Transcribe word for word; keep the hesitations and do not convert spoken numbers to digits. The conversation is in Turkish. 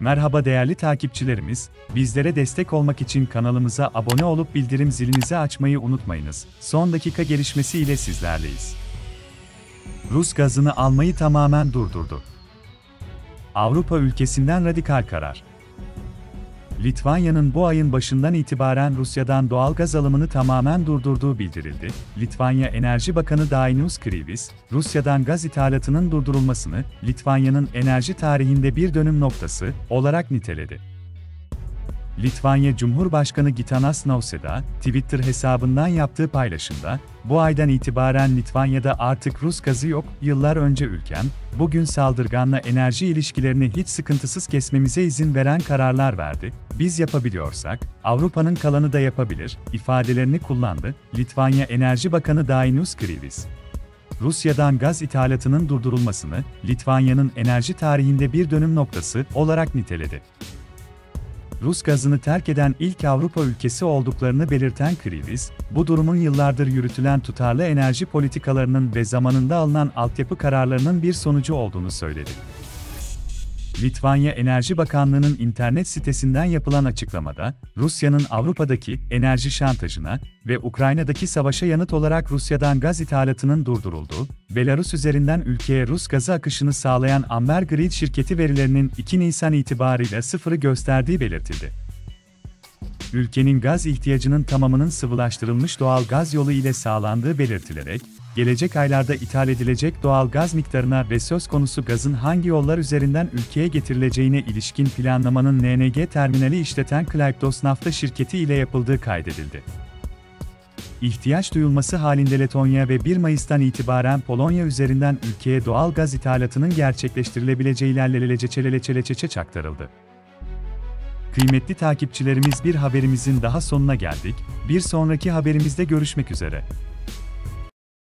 Merhaba değerli takipçilerimiz, bizlere destek olmak için kanalımıza abone olup bildirim zilinizi açmayı unutmayınız. Son dakika gelişmesi ile sizlerleyiz. Rus gazını almayı tamamen durdurdu. Avrupa ülkesinden radikal karar. Litvanya'nın bu ayın başından itibaren Rusya'dan doğal gaz alımını tamamen durdurduğu bildirildi. Litvanya Enerji Bakanı Dainius Krivis, Rusya'dan gaz ithalatının durdurulmasını, Litvanya'nın enerji tarihinde bir dönüm noktası olarak niteledi. Litvanya Cumhurbaşkanı Gitanas Nausėda, Twitter hesabından yaptığı paylaşımda, bu aydan itibaren Litvanya'da artık Rus gazı yok, yıllar önce ülkem, bugün saldırganla enerji ilişkilerini hiç sıkıntısız kesmemize izin veren kararlar verdi, biz yapabiliyorsak, Avrupa'nın kalanı da yapabilir, ifadelerini kullandı, Litvanya Enerji Bakanı Dainius Krivis. Rusya'dan gaz ithalatının durdurulmasını, Litvanya'nın enerji tarihinde bir dönüm noktası olarak niteledi. Rus gazını terk eden ilk Avrupa ülkesi olduklarını belirten Krivis, bu durumun yıllardır yürütülen tutarlı enerji politikalarının ve zamanında alınan altyapı kararlarının bir sonucu olduğunu söyledi. Litvanya Enerji Bakanlığı'nın internet sitesinden yapılan açıklamada, Rusya'nın Avrupa'daki enerji şantajına ve Ukrayna'daki savaşa yanıt olarak Rusya'dan gaz ithalatının durdurulduğu, Belarus üzerinden ülkeye Rus gazı akışını sağlayan Amber Grid şirketi verilerinin iki Nisan itibarıyla sıfırı gösterdiği belirtildi. Ülkenin gaz ihtiyacının tamamının sıvılaştırılmış doğal gaz yolu ile sağlandığı belirtilerek, gelecek aylarda ithal edilecek doğal gaz miktarına ve söz konusu gazın hangi yollar üzerinden ülkeye getirileceğine ilişkin planlamanın L N G terminali işleten Klaipėdos Nafta şirketi ile yapıldığı kaydedildi. İhtiyaç duyulması halinde Letonya ve bir Mayıs'tan itibaren Polonya üzerinden ülkeye doğal gaz ithalatının gerçekleştirilebileceği ilerleleceçeleleçeleçeçe aktarıldı. Kıymetli takipçilerimiz, bir haberimizin daha sonuna geldik. Bir sonraki haberimizde görüşmek üzere.